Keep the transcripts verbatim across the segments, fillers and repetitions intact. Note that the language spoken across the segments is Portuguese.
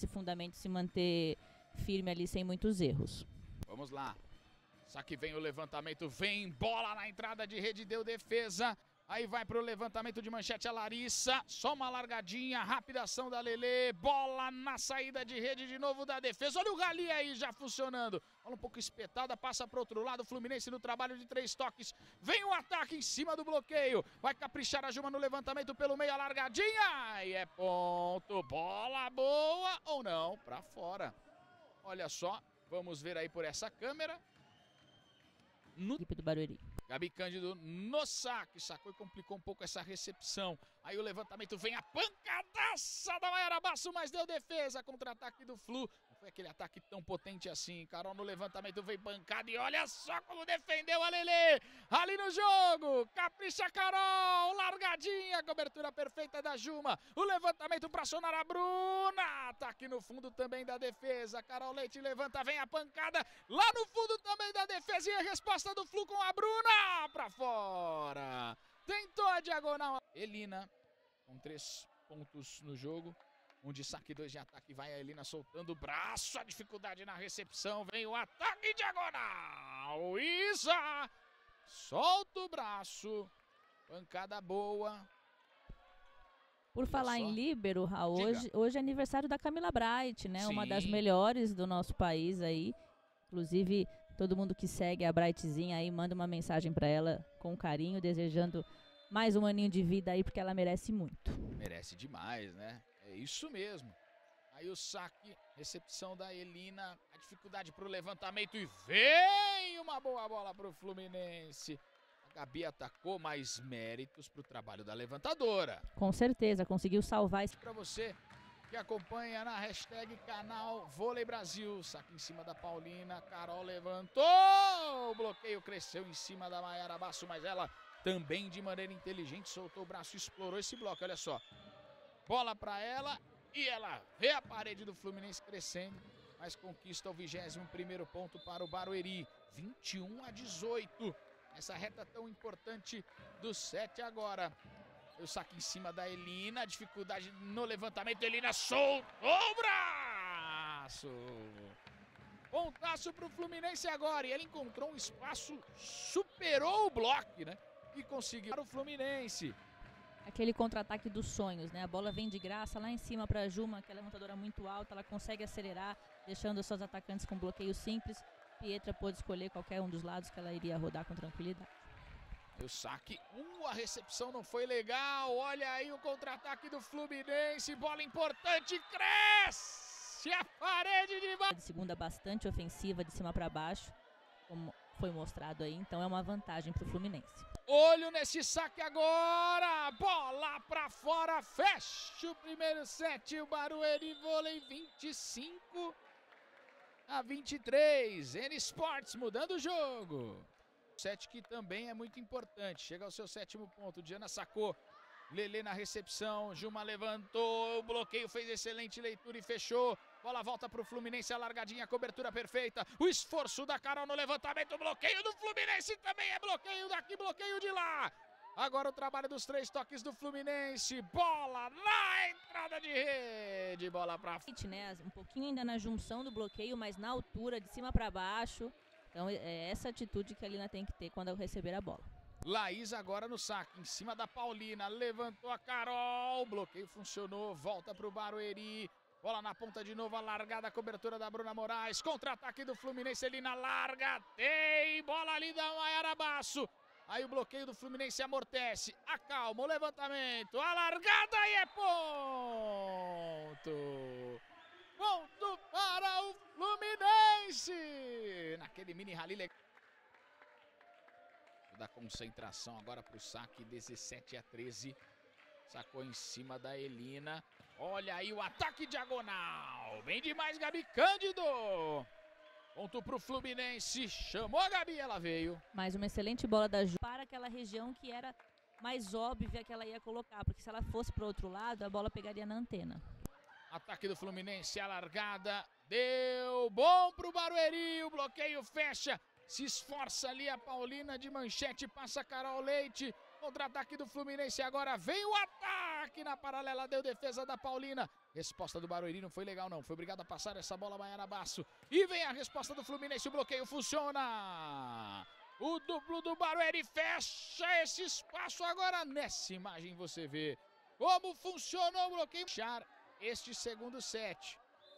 se fundamento, se manter firme ali sem muitos erros. Vamos lá. Saque vem o levantamento, vem bola na entrada de rede, deu defesa. Aí vai pro levantamento de manchete a Larissa. Só uma largadinha, rápida ação da Lelê. Bola na saída de rede de novo da defesa. Olha o Gali aí já funcionando. Bola um pouco espetada, passa pro outro lado. Fluminense no trabalho de três toques. Vem o ataque em cima do bloqueio. Vai caprichar a Juma no levantamento pelo meio, a largadinha. E é ponto. Bola boa ou não? Pra fora. Olha só, vamos ver aí por essa câmera. No... Equipe do Barueri. Gabi Cândido no saque, sacou e complicou um pouco essa recepção. Aí o levantamento vem a pancadaça da Mayara Basso, mas deu defesa, contra-ataque do Flu. Não foi aquele ataque tão potente assim. Carol no levantamento vem pancada e olha só como defendeu a Lelê. Ali no jogo, capricha Carol, largadinha, cobertura perfeita da Juma. O levantamento para acionar a Bruna. Ataque no fundo também da defesa. Carol Leite levanta, vem a pancada. Lá no fundo também da defesa e a resposta do Flu com a Bruna. Pra fora, tentou a diagonal. Elina com três pontos no jogo, um de saque, dois de ataque. Vai a Elina soltando o braço, a dificuldade na recepção, vem o ataque diagonal. Isa solta o braço, pancada boa. Por falar em líbero, Raul, hoje, hoje é aniversário da Camila Bright, né? Sim. Uma das melhores do nosso país aí. Inclusive, todo mundo que segue a Brightzinha aí, manda uma mensagem para ela com carinho, desejando mais um aninho de vida aí, porque ela merece muito. Merece demais, né? É isso mesmo. Aí o saque, recepção da Elina, a dificuldade pro levantamento e vem uma boa bola pro Fluminense. A Gabi atacou, mais méritos pro trabalho da levantadora. Com certeza, conseguiu salvar isso. Para você que acompanha na hashtag canal Vôlei Brasil. Saque em cima da Paulina, Carol levantou, o bloqueio cresceu em cima da Mayara Basso, mas ela também de maneira inteligente soltou o braço e explorou esse bloco, olha só. Bola para ela e ela vê a parede do Fluminense crescendo, mas conquista o vigésimo primeiro ponto para o Barueri, vinte e um a dezoito, essa reta tão importante do sete agora. O saque em cima da Elina, dificuldade no levantamento, Elina soltou o braço. Pontaço pro Fluminense agora, e ele encontrou um espaço, superou o bloco, né? E conseguiu para o Fluminense. Aquele contra-ataque dos sonhos, né? A bola vem de graça lá em cima para a Juma, que é levantadora muito alta, ela consegue acelerar, deixando os seus atacantes com bloqueio simples. Pietra pôde escolher qualquer um dos lados que ela iria rodar com tranquilidade. O saque, uh, a recepção não foi legal, olha aí o contra-ataque do Fluminense, bola importante, cresce a parede de baixo. De segunda bastante ofensiva, de cima para baixo, como foi mostrado aí, então é uma vantagem para o Fluminense. Olho nesse saque agora, bola para fora, fecha o primeiro set, o Barueri Vôlei vinte e cinco a vinte e três, N Sports mudando o jogo. Set que também é muito importante, chega ao seu sétimo ponto, Diana sacou, Lelê na recepção, Juma levantou, o bloqueio fez excelente leitura e fechou, bola volta para o Fluminense, a largadinha, cobertura perfeita, o esforço da Carol no levantamento, bloqueio do Fluminense também é bloqueio daqui, bloqueio de lá. Agora o trabalho dos três toques do Fluminense, bola na entrada de rede, bola para frente. Né? Um pouquinho ainda na junção do bloqueio, mas na altura, de cima para baixo. Então é essa atitude que a Lina tem que ter quando receber a bola. Laís agora no saque, em cima da Paulina, levantou a Carol, o bloqueio funcionou, volta para o Barueri, bola na ponta de novo, a largada, a cobertura da Bruna Moraes, contra-ataque do Fluminense, ali na larga, tem bola ali da Mayara Basso, aí o bloqueio do Fluminense amortece, acalma o levantamento, a largada e é ponto! Ponto para o Fluminense! Naquele mini rally legal. Da concentração agora para o saque, dezessete a treze. Sacou em cima da Elina. Olha aí o ataque diagonal. Bem demais, Gabi Cândido. Ponto para o Fluminense. Chamou a Gabi, ela veio. Mais uma excelente bola da Ju para aquela região que era mais óbvia que ela ia colocar. Porque se ela fosse para o outro lado, a bola pegaria na antena. Ataque do Fluminense, a largada, deu bom pro Barueri, o bloqueio fecha, se esforça ali a Paulina de manchete, passa a Carol Leite, Contra-ataque do Fluminense agora, vem o ataque na paralela, deu defesa da Paulina. Resposta do Barueri não foi legal não, foi obrigado a passar essa bola Maiara Basso. E vem a resposta do Fluminense, o bloqueio funciona. O duplo do Barueri fecha esse espaço agora. Nessa imagem você vê como funcionou o bloqueio. Fechar este segundo set.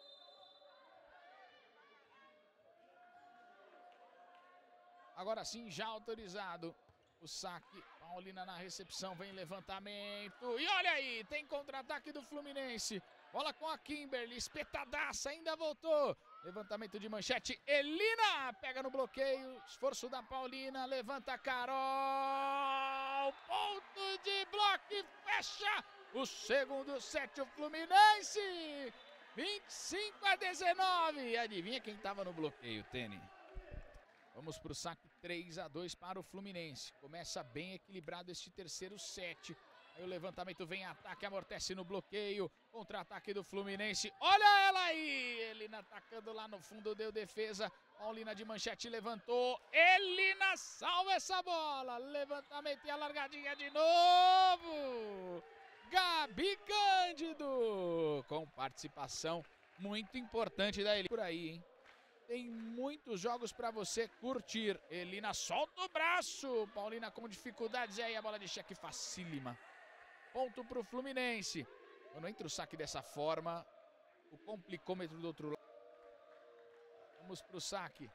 Agora sim, já autorizado o saque. Paulina na recepção, vem levantamento. E olha aí, tem contra-ataque do Fluminense. Bola com a Kimberly, espetadaça, ainda voltou. Levantamento de manchete, Elina pega no bloqueio. Esforço da Paulina, levanta a Carol. Ponto de bloco e fecha o segundo set, o Fluminense. vinte e cinco a dezenove. E adivinha quem estava no bloqueio, Tênis? Vamos para o saque, três a dois para o Fluminense. Começa bem equilibrado este terceiro set. Aí o levantamento vem, ataque, amortece no bloqueio. Contra-ataque do Fluminense. Olha ela aí! Elina atacando lá no fundo, deu defesa. Paulina de manchete levantou. Elina salva essa bola. Levantamento e a largadinha de novo. Gabi Cândido. Com participação muito importante da Elina. Por aí, hein? Tem muitos jogos para você curtir. Elina solta o braço. Paulina com dificuldades. E aí a bola de cheque facílima. Ponto para o Fluminense. Quando entra o saque dessa forma, o complicômetro do outro lado. Vamos para o saque.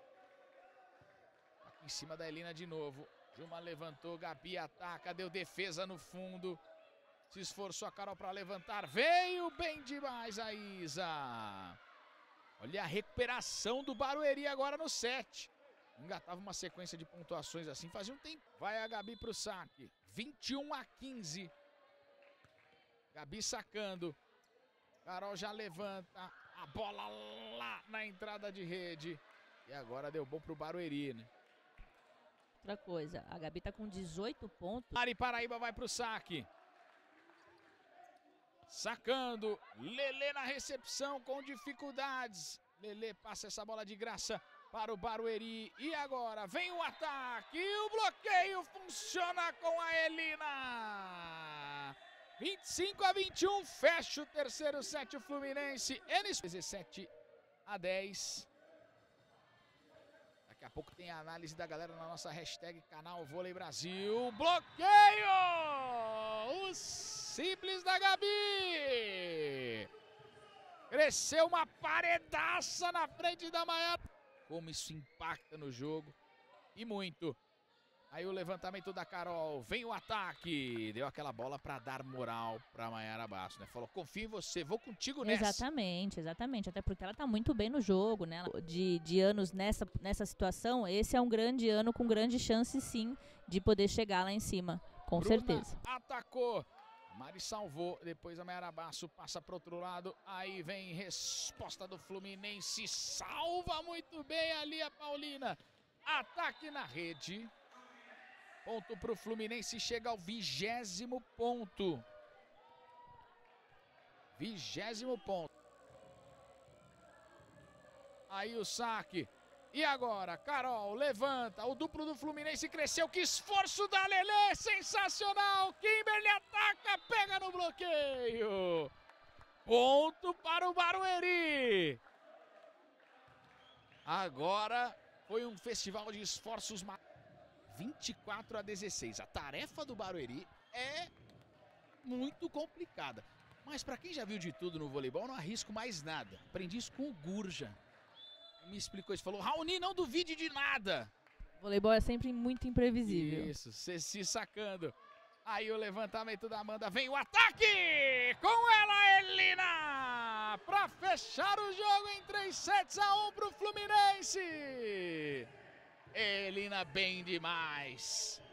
Aqui em cima da Elina de novo. Juma levantou, Gabi ataca, deu defesa no fundo. Se esforçou a Carol para levantar. Veio bem demais a Isa. Olha a recuperação do Barueri agora no set. Engatava uma sequência de pontuações assim, fazia um tempo. Vai a Gabi pro saque. vinte e um a quinze. Gabi sacando. Carol já levanta. A bola lá na entrada de rede. E agora deu bom pro Barueri, né? Outra coisa, a Gabi tá com dezoito pontos. Mari Paraíba vai pro saque. Sacando, Lelê na recepção com dificuldades. Lelê passa essa bola de graça para o Barueri. E agora vem o ataque. E o bloqueio funciona com a Elina. vinte e cinco a vinte e um, fecha o terceiro set o Fluminense. dezessete a dez. Daqui a pouco tem a análise da galera na nossa hashtag canal Vôlei Brasil. Bloqueio! O simples da Gabi! Cresceu uma paredaça na frente da Maiara. Como isso impacta no jogo. E muito. Aí o levantamento da Carol. Vem o ataque. Deu aquela bola para dar moral para Maiara Basso, né? Falou, confio em você, vou contigo nessa. Exatamente, exatamente. Até porque ela tá muito bem no jogo, né? De, de anos nessa, nessa situação, esse é um grande ano com grande chance, sim, de poder chegar lá em cima. Com Bruna certeza. Atacou. Mari salvou, depois a Maiara Basso passa para outro lado, aí vem resposta do Fluminense, salva muito bem ali a Paulina, ataque na rede, ponto para o Fluminense, chega ao vigésimo ponto, vigésimo ponto, aí o saque. E agora, Carol levanta, o duplo do Fluminense cresceu, que esforço da Lelê, sensacional, Kimberly ataca, pega no bloqueio, ponto para o Barueri. Agora foi um festival de esforços, vinte e quatro a dezesseis, a tarefa do Barueri é muito complicada, mas para quem já viu de tudo no voleibol, não arrisco mais nada, aprendi isso com o Gurja. Me explicou isso, falou, Raoni, não duvide de nada. Voleibol é sempre muito imprevisível. Isso, se, se sacando. Aí o levantamento da Amanda, vem o ataque! Com ela, Elina! Pra fechar o jogo em três sets a um pro Fluminense. Elina bem demais.